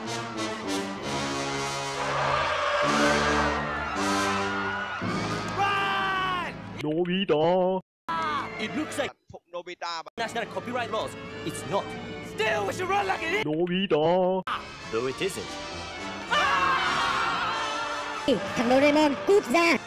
โนบิตะ It looks like โนบิตะ national copyright laws. It's not. Still, we should run like it is. โนบิตะ Though it isn't. ทางโดเรมอนกู๊ดจ้า